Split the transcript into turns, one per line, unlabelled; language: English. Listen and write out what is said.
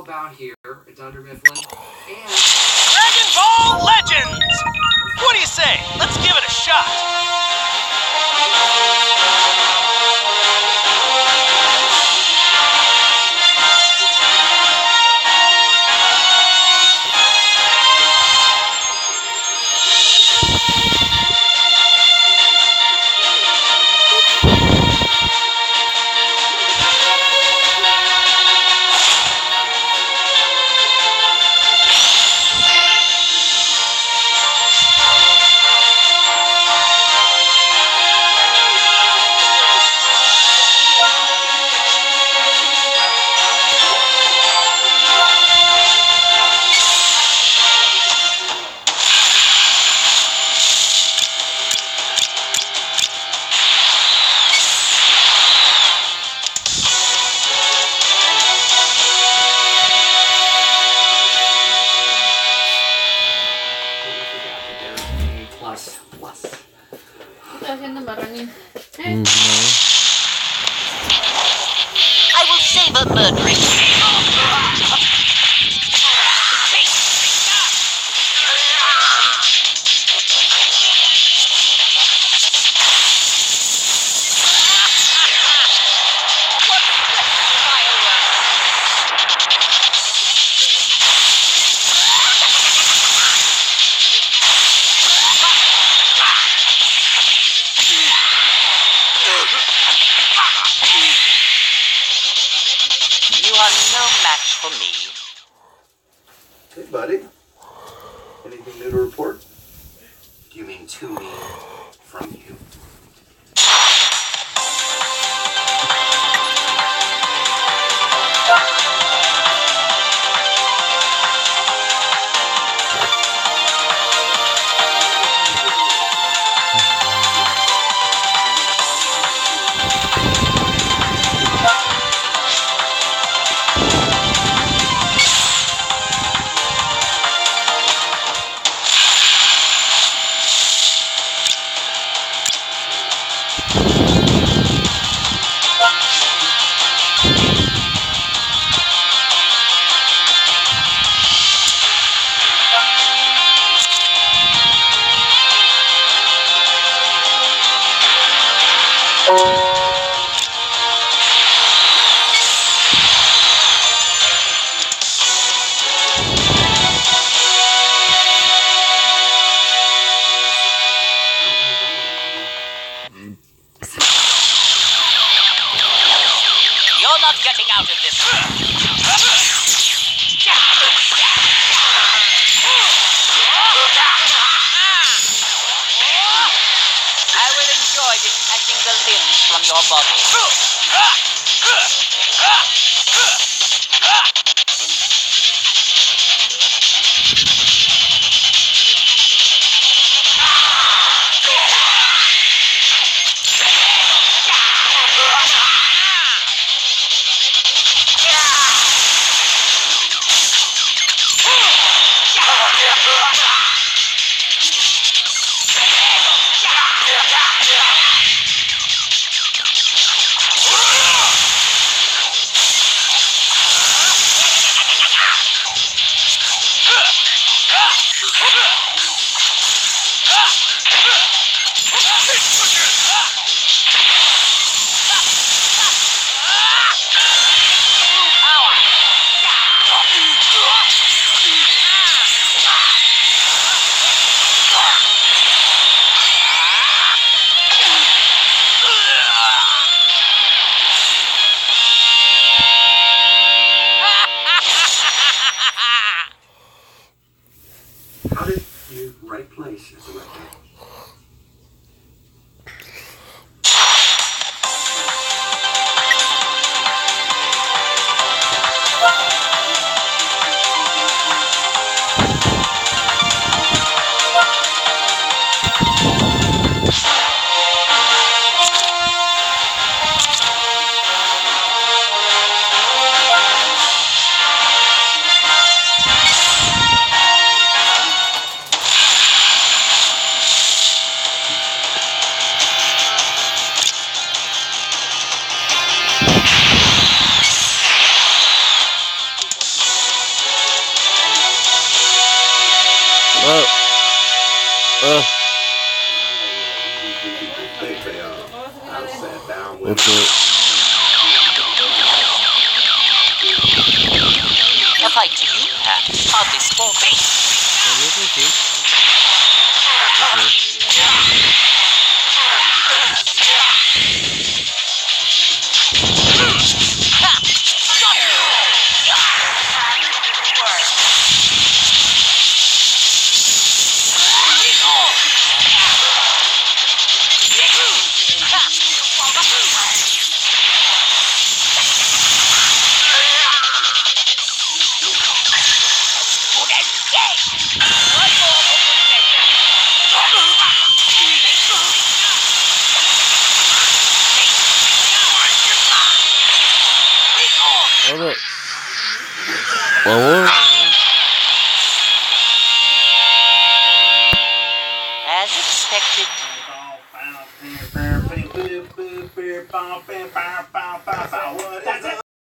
about here at Dunder Mifflin. And
Dragon Ball Legends! What do you say? Let's give it a shot.
I will savor murdering. You are no match for me.
Hey, buddy. Anything new to report?
you mean to me from you?
You're not getting out of this. I will enjoy detaching the limbs from your body.
How did you right place as a rector?
Think they are. I sat down with
What's up?
A fight to you, perhaps. Hardly small thing.
Hold up. Well,
As expected.
What